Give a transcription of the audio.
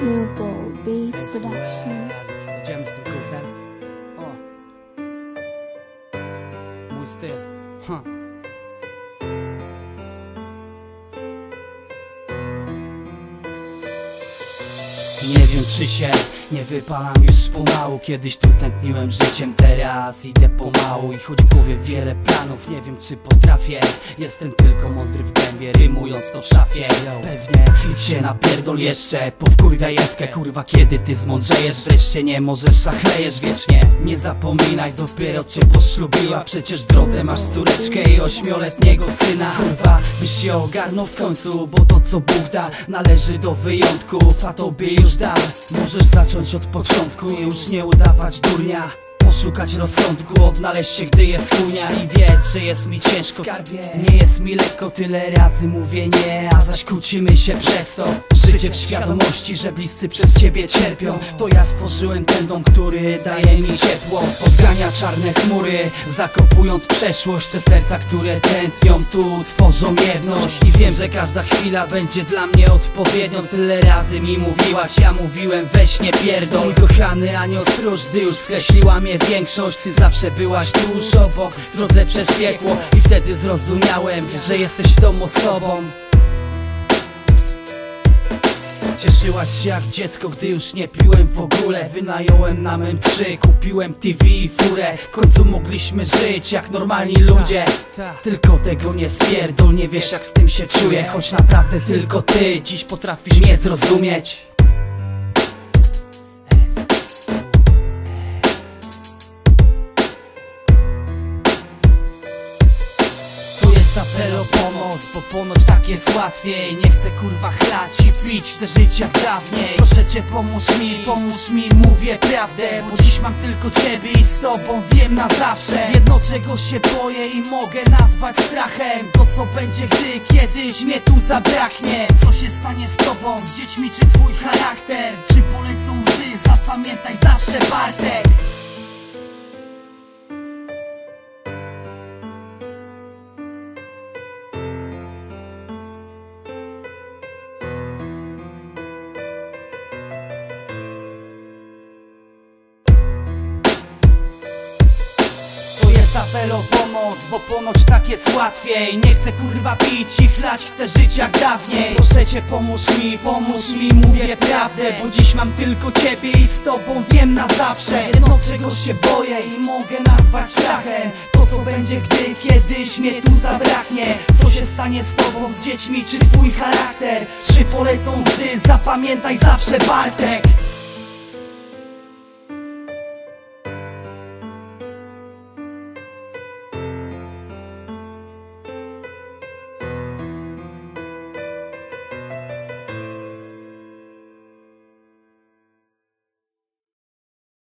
Newball Beats Production. Jedziemy z tym gównem. O, mój styl. Nie wiem, czy się nie wypalam już pomału. Kiedyś tu tętniłem życiem, teraz idę pomału. I choć w głowie wiele planów, nie wiem, czy potrafię. Jestem tylko mądry w gębie, rymując to w szafie. Pewnie idź się napierdol jeszcze, powkurwiaj Ewkę. Kurwa, kiedy ty zmądrzejesz, wreszcie nie możesz, zachlejesz wiecznie. Nie zapominaj, dopiero cię poślubiła. Przecież w drodze masz córeczkę i 8-letniego syna. Kurwa, byś się ogarnął w końcu, bo to co Bóg da należy do wyjątków, a tobie już dam. Możesz zacząć od początku i już nie udawać durnia. Poszukać rozsądku, odnaleźć się, gdy jest chujnia. I wiedz, że jest mi ciężko, skarbie. Nie jest mi lekko, tyle razy mówię nie, a zaś kłócimy się przez to. Życie w świadomości, że bliscy przez ciebie cierpią. To ja stworzyłem ten dom, który daje mi ciepło. Odgania czarne chmury, zakopując przeszłość. Te serca, które tętnią tu, tworzą jedność. I wiem, że każda chwila będzie dla mnie odpowiednią. Tyle razy mi mówiłaś, ja mówiłem weź nie pierdol. Mój kochany anioł stróż, gdy już skreśliła mnie większość, ty zawsze byłaś tuż obok, w drodze przez piekło. I wtedy zrozumiałem, że jesteś tą osobą. Cieszyłaś się jak dziecko, gdy już nie piłem w ogóle. Wynająłem na M3, kupiłem TV i furę. W końcu mogliśmy żyć jak normalni ludzie. Tylko tego nie spierdol, nie wiesz jak z tym się czuję. Choć naprawdę tylko ty dziś potrafisz mnie zrozumieć. Apel o pomoc, bo ponoć tak jest łatwiej. Nie chcę kurwa chlać i pić, chcę żyć jak dawniej. Proszę cię pomóż mi, mówię prawdę. Bo dziś mam tylko ciebie i z tobą wiem na zawsze. Jedno czego się boję i mogę nazwać strachem, to co będzie, gdy kiedyś mnie tu zabraknie. Co się stanie z tobą, z dziećmi czy twój charakter? Czy polecą łzy, zapamiętaj zawsze Bartek. Apel o pomoc, bo ponoć tak jest łatwiej. Nie chcę kurwa pić i chlać, chcę żyć jak dawniej. Proszę cię pomóż mi, mówię prawdę. Bo dziś mam tylko ciebie i z tobą wiem na zawsze. Jedno czego się boję i mogę nazwać strachem, to co będzie, gdy kiedyś mnie tu zabraknie. Co się stanie z tobą, z dziećmi czy twój charakter? Czy polecą łzy, zapamiętaj zawsze Bartek.